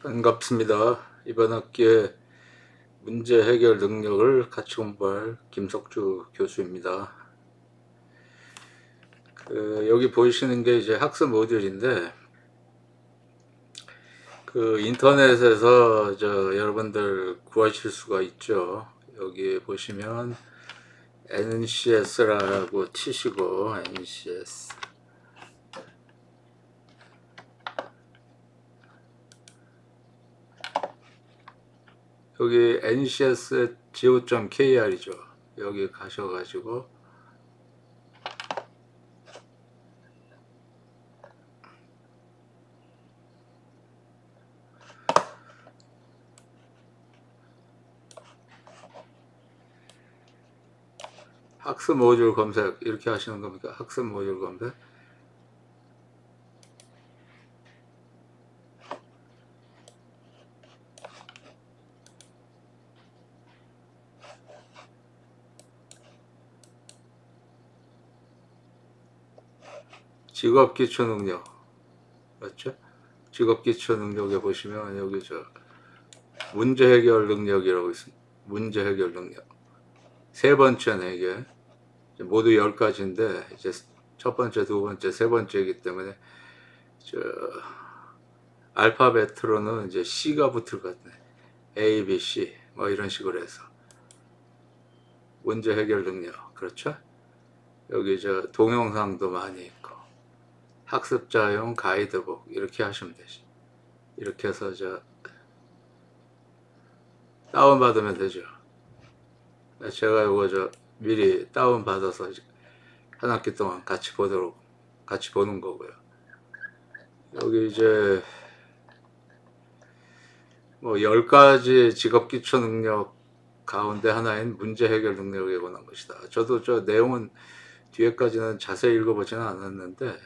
반갑습니다. 이번 학기에 문제 해결 능력을 같이 공부할 김석주 교수입니다. 여기 보이시는 게 이제 학습 모듈인데, 인터넷에서 여러분들 구하실 수가 있죠. 여기 보시면 NCS라고 치시고, NCS. 여기 ncs.go.kr이죠. 여기 가셔가지고 학습 모듈 검색 이렇게 하시는 겁니까? 학습 모듈 검색. 직업기초능력 맞죠? 직업기초능력에 보시면 여기 문제해결 능력이라고 있습니다. 문제해결 능력 세 번째네. 이게 모두 10가지인데 이제 첫 번째, 두 번째, 세 번째이기 때문에 알파벳으로는 이제 C가 붙을 것 같네. A, B, C 뭐 이런 식으로 해서 문제해결 능력. 그렇죠? 여기 동영상도 많이 있고 학습자용 가이드북 이렇게 하시면 되지. 이렇게 해서 다운받으면 되죠. 제가 이거 미리 다운받아서 한 학기 동안 같이 보는 거고요. 여기 이제 뭐 10가지 직업기초 능력 가운데 하나인 문제 해결 능력에 관한 것이다. 저도 내용은 뒤에까지는 자세히 읽어보지는 않았는데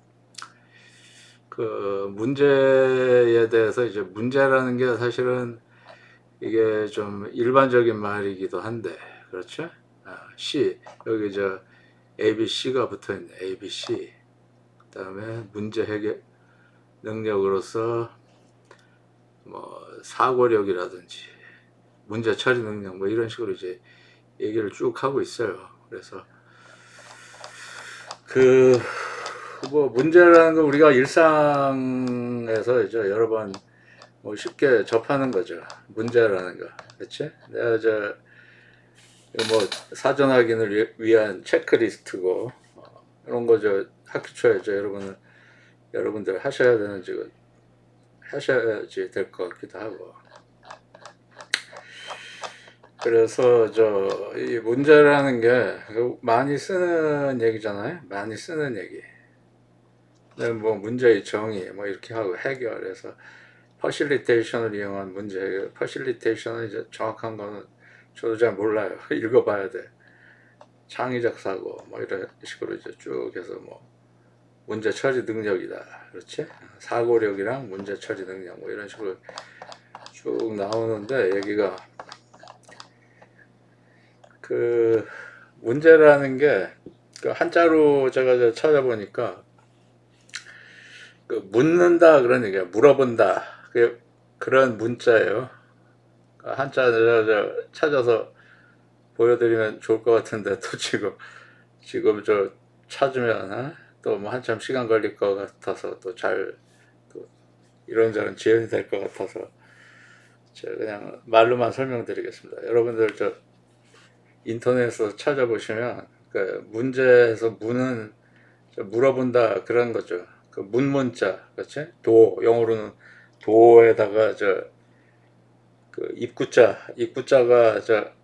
문제에 대해서 이제 문제라는 게 사실은 이게 좀 일반적인 말이기도 한데, 그렇죠? C 여기 ABC가 붙어있네. ABC. 그 다음에 문제 해결 능력으로서 뭐 사고력이라든지 문제 처리 능력 뭐 이런 식으로 이제 얘기를 쭉 하고 있어요. 그래서 뭐 문제라는 거 우리가 일상에서 여러 번 뭐 쉽게 접하는 거죠. 문제라는 거. 그치? 내가 뭐 사전 확인을 위한 체크리스트고, 이런 거 학기 초에 여러분들 하셔야 되는 하셔야지 될 것 같기도 하고. 그래서 이 문제라는 게 많이 쓰는 얘기잖아요. 많이 쓰는 얘기. 뭐 문제의 정의 뭐 이렇게 하고 해결해서 퍼실리테이션을 이용한 문제 해결. 퍼실리테이션은 이제 정확한 거는 저도 잘 몰라요. 읽어봐야 돼. 창의적 사고 뭐 이런 식으로 이제 쭉 해서 뭐 문제 처리 능력이다. 그렇지? 사고력이랑 문제 처리 능력 뭐 이런 식으로 쭉 나오는데, 여기가 문제라는 게 한자로 제가 찾아보니까 묻는다 그런 얘기야. 물어본다. 그런 문자예요. 한자 찾아서 보여드리면 좋을 것 같은데 또 지금 찾으면 또 뭐 한참 시간 걸릴 것 같아서 또 이런저런 지연이 될 것 같아서 제가 그냥 말로만 설명드리겠습니다. 여러분들 인터넷에서 찾아보시면 문제에서 문은 물어본다 그런 거죠. 문문자, 그렇지? 영어로는 도에다가 입구자가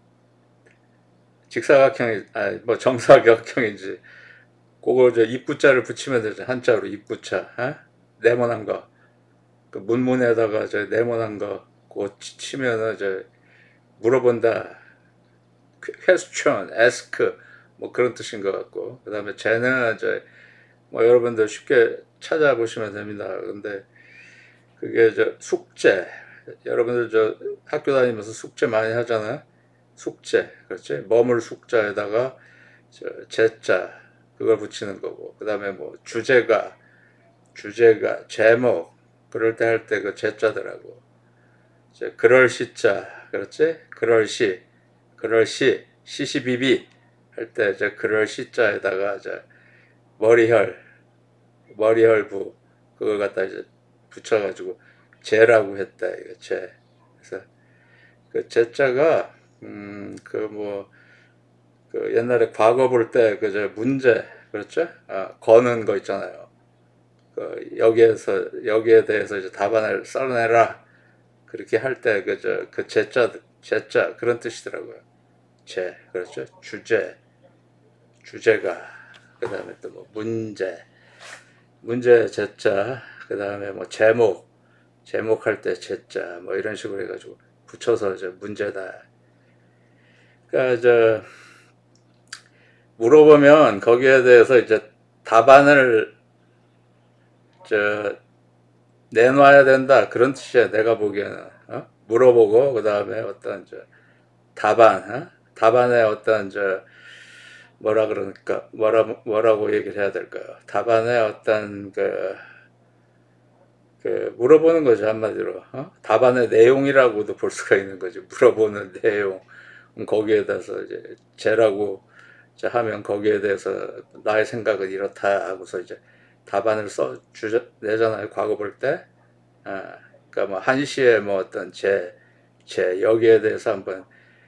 직사각형이 뭐 정사각형인지 그걸 입구자를 붙이면 되죠. 한자로 입구자. 네모난 거. 문문에다가 네모난 거 그거 치면은 물어본다. question, ask 뭐 그런 뜻인 것 같고, 그 다음에 쟤는 뭐 여러분들 쉽게 찾아보시면 됩니다. 근데 그게 숙제, 여러분들 학교 다니면서 숙제 많이 하잖아요. 숙제, 그렇지? 머물 숙자에다가 제자 그걸 붙이는 거고, 그 다음에 뭐 주제가 제목 그럴 때 할 때 제자더라고. 이제 그럴 시자, 그렇지? 그럴 시시비비 할 때 이제 그럴 시자에다가 이제 머리혈부 그걸 갖다 이제 붙여가지고 제라고 했다 이거 제. 그래서 그 제자가 그 옛날에 과거 볼 때 그저 문제 그렇죠? 거는 거 있잖아요. 그 여기에 대해서 이제 답안을 써내라 그렇게 할 때 그저 그 제자 그런 뜻이더라고요. 그렇죠? 주제가 그다음에 또 뭐 문제 제자 그다음에 뭐 제목할 때 제자 뭐 이런 식으로 해가지고 붙여서 이제 문제다. 그러니까 물어보면 거기에 대해서 이제 답안을 내놔야 된다 그런 뜻이야. 내가 보기에는 물어보고 그 다음에 어떤 답안에 어떤 뭐라 그러니까 뭐라고 얘기를 해야 될까요? 답안에 어떤 그 물어보는 거죠 한마디로 답안의 내용이라고도 볼 수가 있는 거죠. 물어보는 내용 거기에 대해서 이제 제라고 하면 거기에 대해서 나의 생각은 이렇다 하고서 이제 답안을 내잖아요. 과거 볼 때. 그러니까 뭐 한시에 뭐 어떤 여기에 대해서 한번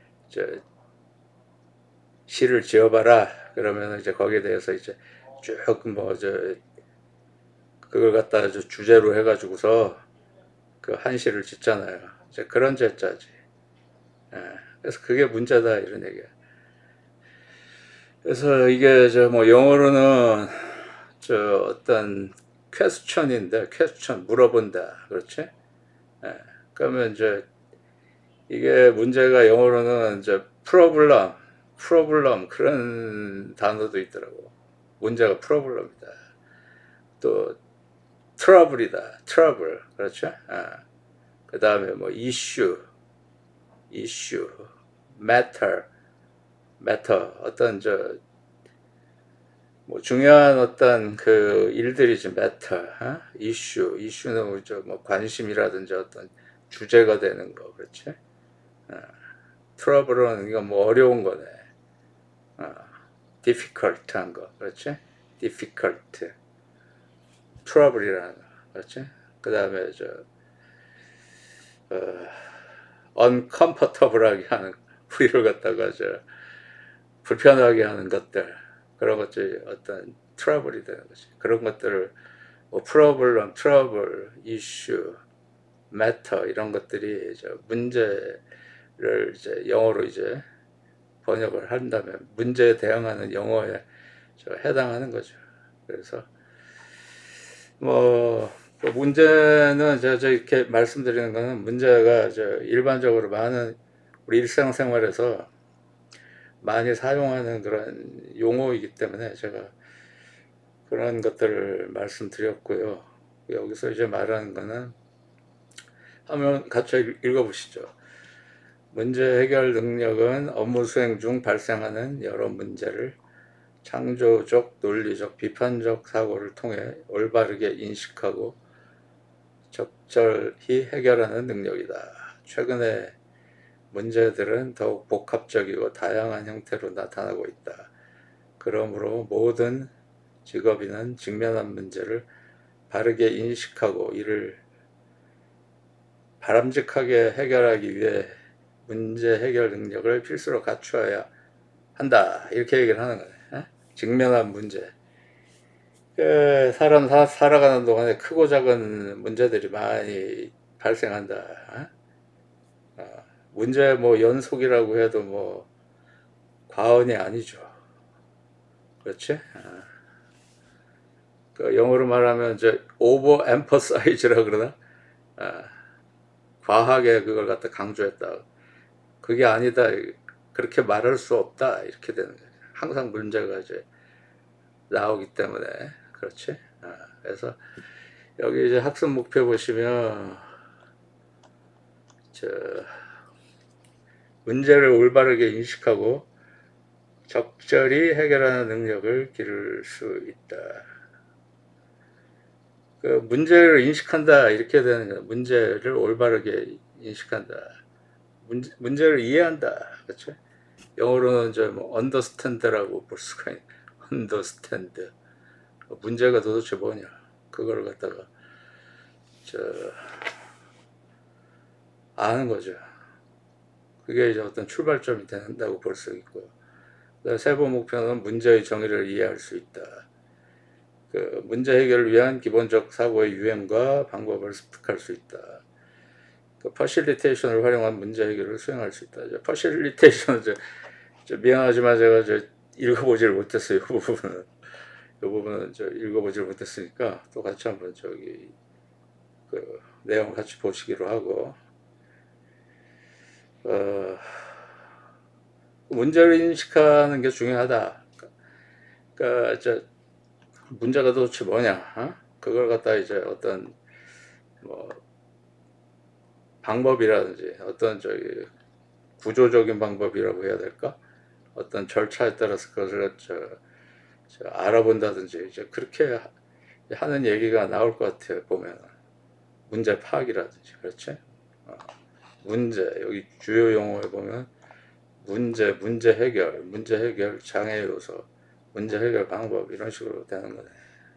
시를 지어봐라. 그러면 이제 거기에 대해서 이제 쭉 그걸 갖다 주제로 해가지고서 그 한시를 짓잖아요. 이제 그런 제자지. 그래서 그게 문제다 이런 얘기야. 그래서 이게 뭐 영어로는 어떤 퀘스천인데 퀘스천 물어본다 그렇지? 그러면 이제 이게 문제가 영어로는 이제 프로블럼 그런 단어도 있더라고. 문제가 프로블럼이다. 또 트러블 그렇죠? 그 다음에 뭐 이슈 매터 어떤 뭐 중요한 어떤 그 일들이지 매터 이슈는 뭐 관심이라든지 어떤 주제가 되는 거 그렇지? 트러블은 이거 뭐 어려운 거네. difficult한 거 그렇지? difficult 트러블이라는 거 그렇지? 그 다음에 uncomfortable하게 하는 우리를 갖다가 불편하게 하는 것들 그런 것들이 어떤 트러블이 되는 거지. 그런 것들을 뭐 트러블, 이슈, 매터 이런 것들이 문제를 이제 영어로 이제 번역을 한다면 문제에 대응하는 영어에 해당하는 거죠. 그래서 뭐 문제는 제가 이렇게 말씀드리는 거는 문제가 일반적으로 많은 우리 일상생활에서 많이 사용하는 그런 용어이기 때문에 제가 그런 것들을 말씀드렸고요. 여기서 이제 말하는 거는 한번 같이 읽어보시죠. 문제 해결 능력은 업무 수행 중 발생하는 여러 문제를 창조적, 논리적, 비판적 사고를 통해 올바르게 인식하고 적절히 해결하는 능력이다. 최근에 문제들은 더욱 복합적이고 다양한 형태로 나타나고 있다. 그러므로 모든 직업인은 직면한 문제를 바르게 인식하고 이를 바람직하게 해결하기 위해 문제 해결 능력을 필수로 갖추어야 한다. 이렇게 얘기를 하는 거네. 직면한 문제. 사람 살아가는 동안에 크고 작은 문제들이 많이 발생한다. 문제 뭐 연속이라고 해도 뭐 과언이 아니죠. 그렇지? 그 영어로 말하면 over emphasize라 그러나 과하게 그걸 갖다 강조했다. 그게 아니다. 그렇게 말할 수 없다. 이렇게 되는 거죠. 항상 문제가 나오기 때문에 그렇지. 그래서 여기 이제 학습 목표 보시면 문제를 올바르게 인식하고 적절히 해결하는 능력을 기를 수 있다. 그 문제를 인식한다 이렇게 되는 거예요. 문제를 올바르게 인식한다. 문제를 이해한다. 그렇죠? 영어로는 뭐 understand라고 볼 수가 있는 understand. 문제가 도대체 뭐냐? 그걸 갖다가 아는 거죠. 그게 이제 어떤 출발점이 된다고 볼 수 있고요. 세 번째 목표는 문제의 정의를 이해할 수 있다. 그 문제 해결을 위한 기본적 사고의 유형과 방법을 습득할 수 있다. 그 퍼실리테이션을 활용한 문제 해결을 수행할 수 있다. 퍼실리테이션은 미안하지만 제가 읽어보지를 못했어요. 이 부분은 읽어보지를 못했으니까 또 같이 한번 그 내용 같이 보시기로 하고, 문제를 인식하는 게 중요하다. 그러니까 문제가 도대체 뭐냐? 그걸 갖다 이제 어떤 뭐 방법이라든지 어떤 구조적인 방법이라고 해야 될까? 어떤 절차에 따라서 그것을 알아본다든지 이제 그렇게 하는 얘기가 나올 것 같아요. 보면 문제 파악이라든지. 그렇지? 문제, 여기 주요 용어에 보면 문제 해결, 장애 요소, 문제 해결 방법, 이런 식으로 되는 거네.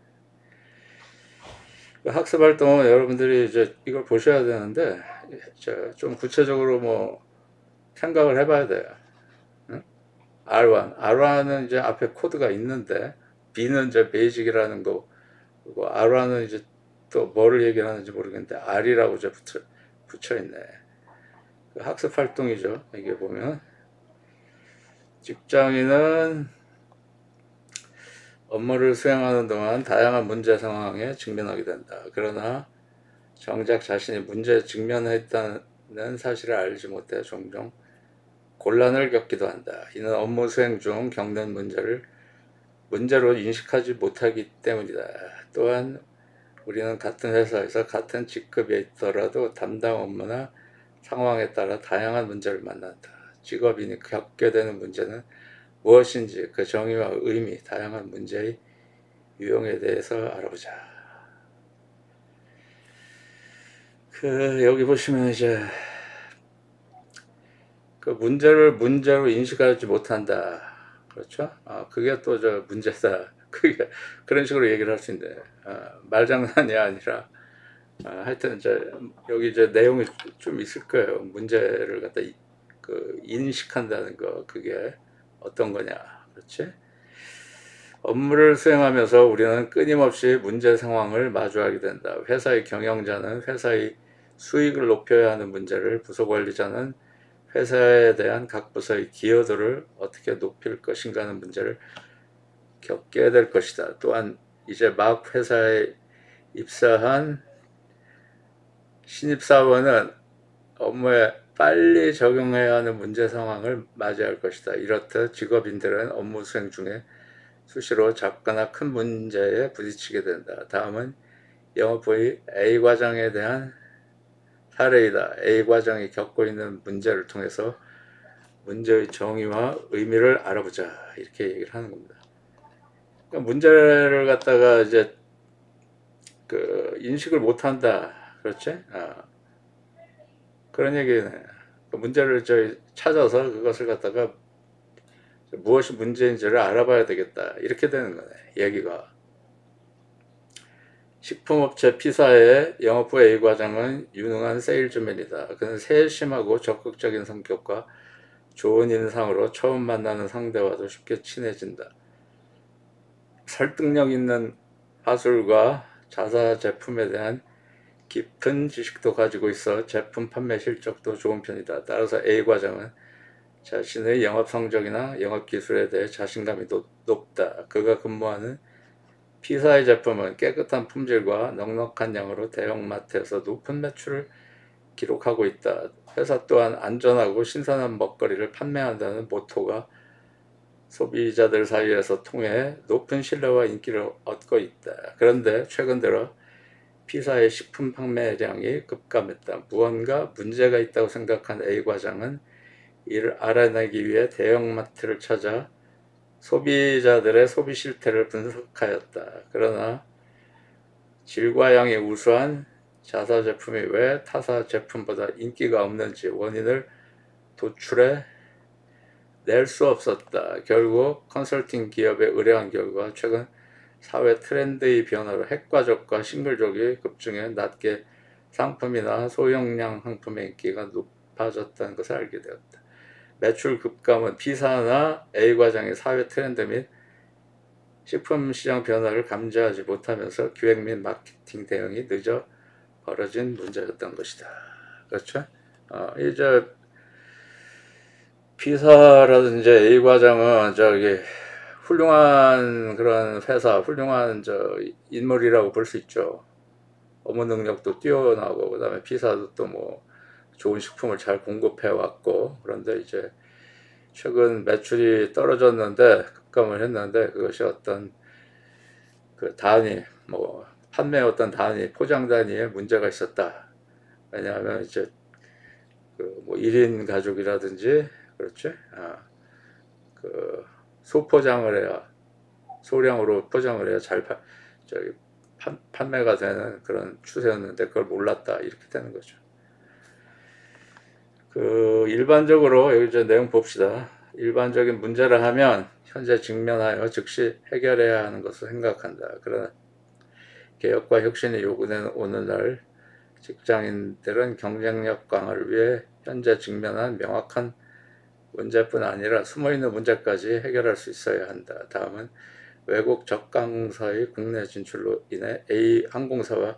학습 활동은 여러분들이 이제 이걸 보셔야 되는데, 좀 구체적으로 뭐 생각을 해봐야 돼요. 응? R1은 이제 앞에 코드가 있는데, B는 이제 베이직이라는 거, 그리고 R1은 이제 또 뭐를 얘기하는지 모르겠는데, R이라고 이제 붙여 있네. 그 학습 활동이죠. 이게 보면 직장인은 업무를 수행하는 동안 다양한 문제 상황에 직면하게 된다. 그러나 정작 자신이 문제에 직면했다는 사실을 알지 못해 종종 곤란을 겪기도 한다. 이는 업무 수행 중 겪는 문제로 인식하지 못하기 때문이다. 또한 우리는 같은 회사에서 같은 직급에 있더라도 담당 업무나 상황에 따라 다양한 문제를 만난다. 직업인이 겪게 되는 문제는 무엇인지 그 정의와 의미, 다양한 문제의 유형에 대해서 알아보자. 여기 보시면 이제 그 문제로 인식하지 못한다. 그렇죠? 그게 또 문제다. 그런 식으로 얘기를 할 수 있는데, 말장난이 아니라, 하여튼 여기 내용이 좀 있을 거예요. 문제를 갖다 인식한다는 거, 그게 어떤 거냐. 그렇지? 업무를 수행하면서 우리는 끊임없이 문제 상황을 마주하게 된다. 회사의 경영자는 회사의 수익을 높여야 하는 문제를, 부서 관리자는 회사에 대한 각 부서의 기여도를 어떻게 높일 것인가 하는 문제를 겪게 될 것이다. 또한 이제 막 회사에 입사한 신입사원은 업무에 빨리 적용해야 하는 문제 상황을 맞이할 것이다. 이렇듯 직업인들은 업무 수행 중에 수시로 작거나 큰 문제에 부딪히게 된다. 다음은 영업부의 A 과장에 대한 사례이다. A 과장이 겪고 있는 문제를 통해서 문제의 정의와 의미를 알아보자. 이렇게 얘기를 하는 겁니다. 그러니까 문제를 갖다가 이제 인식을 못한다. 그렇지? 그런 얘기네. 문제를 찾아서 그것을 갖다가 무엇이 문제인지를 알아봐야 되겠다. 이렇게 되는 거네. 얘기가. 식품업체 P사의 영업부 A 과장은 유능한 세일즈맨이다. 그는 세심하고 적극적인 성격과 좋은 인상으로 처음 만나는 상대와도 쉽게 친해진다. 설득력 있는 화술과 자사 제품에 대한 깊은 지식도 가지고 있어 제품 판매 실적도 좋은 편이다. 따라서 A 과장은 자신의 영업 성적이나 영업 기술에 대해 자신감이 높다. 그가 근무하는 P사의 제품은 깨끗한 품질과 넉넉한 양으로 대형마트에서 높은 매출을 기록하고 있다. 회사 또한 안전하고 신선한 먹거리를 판매한다는 모토가 소비자들 사이에서 통해 높은 신뢰와 인기를 얻고 있다. 그런데 최근 들어 P사의 식품 판매량이 급감했다. 무언가 문제가 있다고 생각한 A 과장은 이를 알아내기 위해 대형마트를 찾아 소비자들의 소비 실태를 분석하였다. 그러나 질과 양이 우수한 자사 제품이 왜 타사 제품보다 인기가 없는지 원인을 도출해 낼 수 없었다. 결국 컨설팅 기업에 의뢰한 결과 최근 사회 트렌드의 변화로 핵가족과 싱글족이 급증해 낮게 상품이나 소형량 상품의 인기가 높아졌다는 것을 알게 되었다. 매출 급감은 B사나 A과장의 사회 트렌드 및 식품시장 변화를 감지하지 못하면서 기획 및 마케팅 대응이 늦어 벌어진 문제였던 것이다. 그렇죠? 이제 B사라든지 A과장은 저기 훌륭한 그런 회사, 훌륭한 인물이라고 볼 수 있죠. 업무 능력도 뛰어나고, 그 다음에 B사도 또 뭐 좋은 식품을 잘 공급해 왔고, 그런데 이제 최근 매출이 떨어졌는데, 급감을 했는데, 그것이 어떤 그 단위, 뭐 판매 어떤 단위, 포장 단위에 문제가 있었다. 왜냐하면 이제 그 뭐 1인 가족이라든지, 그렇죠? 그 소포장을 해야, 소량으로 포장을 해야 잘 판매가 되는 그런 추세였는데 그걸 몰랐다, 이렇게 되는 거죠. 그 일반적으로 여기 이제 내용 봅시다. 일반적인 문제를 하면 현재 직면하여 즉시 해결해야 하는 것을 생각한다. 그러나 개혁과 혁신이 요구되는 오늘날 직장인들은 경쟁력 강화를 위해 현재 직면한 명확한 문제뿐 아니라 숨어있는 문제까지 해결할 수 있어야 한다. 다음은 외국 저가항공사의 국내 진출로 인해 A 항공사와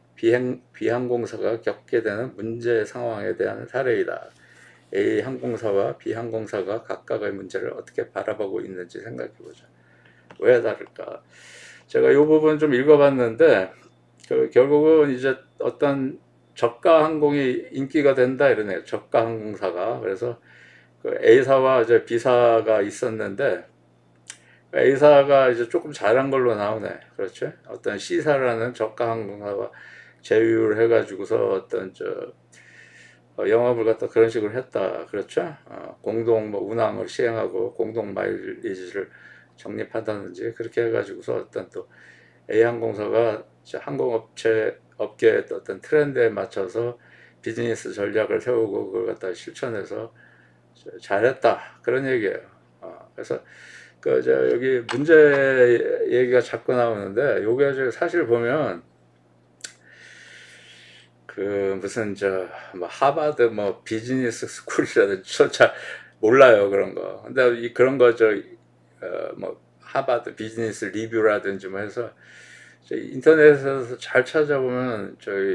B항공사가 겪게 되는 문제 상황에 대한 사례이다. A 항공사와 B 항공사가 각각의 문제를 어떻게 바라보고 있는지 생각해보자. 왜 다를까? 제가 이 부분 좀 읽어봤는데 결국은 이제 어떤 저가 항공이 인기가 된다 이러네요. 저가 항공사가. 그래서 그 A사와 이제 B사가 있었는데 A사가 이제 조금 잘한 걸로 나오네. 그렇죠? 어떤 C사라는 저가 항공사와 제휴를 해가지고서 어떤 영업을 갖다 그런 식으로 했다. 그렇죠? 공동 뭐 운항을 시행하고 공동 마일리지를 적립한다든지 그렇게 해가지고서 어떤 또 A항공사가 업계의 어떤 트렌드에 맞춰서 비즈니스 전략을 세우고 그걸 갖다 실천해서 잘했다. 그런 얘기예요. 그래서 여기 문제 얘기가 자꾸 나오는데 요게 사실 보면 그 무슨 뭐 하버드 뭐 비즈니스 스쿨이라든지 저 잘 몰라요 그런 거. 근데 그런 거 뭐 하버드 비즈니스 리뷰라든지 뭐 해서 인터넷에서 잘 찾아보면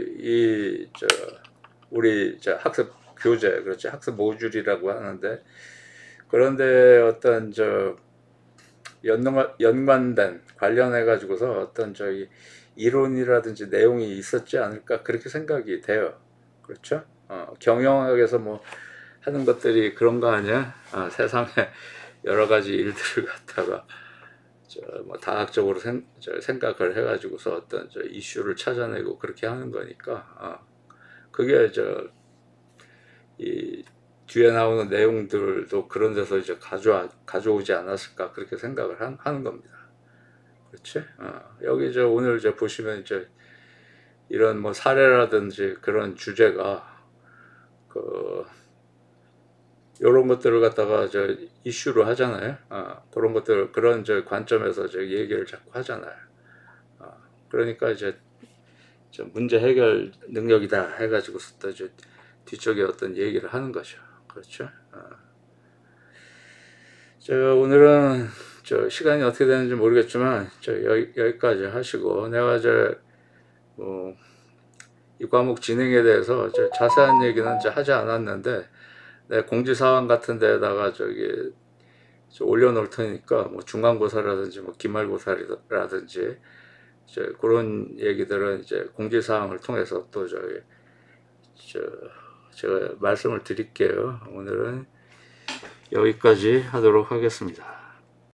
우리 학습 교재, 그렇지, 학습 모듈이라고 하는데 그런데 어떤 연관된 관련해 가지고서 어떤 이론이라든지 내용이 있었지 않을까 그렇게 생각이 돼요. 그렇죠? 경영학에서 뭐 하는 것들이 그런 거 아니야? 세상에 여러 가지 일들을 갖다가 뭐 다학적으로 생각을 해가지고서 어떤 이슈를 찾아내고 그렇게 하는 거니까 그게 이 뒤에 나오는 내용들도 그런 데서 이제 가져오지 않았을까 그렇게 생각을 하는 겁니다. 그렇지? 여기 오늘 보시면 이런 뭐 사례라든지 그런 주제가 이런 것들을 갖다가 이슈로 하잖아요. 그런 것들, 그런 관점에서 얘기를 자꾸 하잖아요. 그러니까 문제 해결 능력이다 해가지고서 또 뒤쪽에 어떤 얘기를 하는 거죠. 그렇죠? 오늘은 시간이 어떻게 되는지 모르겠지만 여기까지 하시고 내가 뭐 이 과목 진행에 대해서 자세한 얘기는 하지 않았는데 공지사항 같은 데다가 올려놓을 테니까 뭐 중간고사라든지 뭐 기말고사라든지 그런 얘기들은 공지사항을 통해서 또 제가 말씀을 드릴게요. 오늘은 여기까지 하도록 하겠습니다.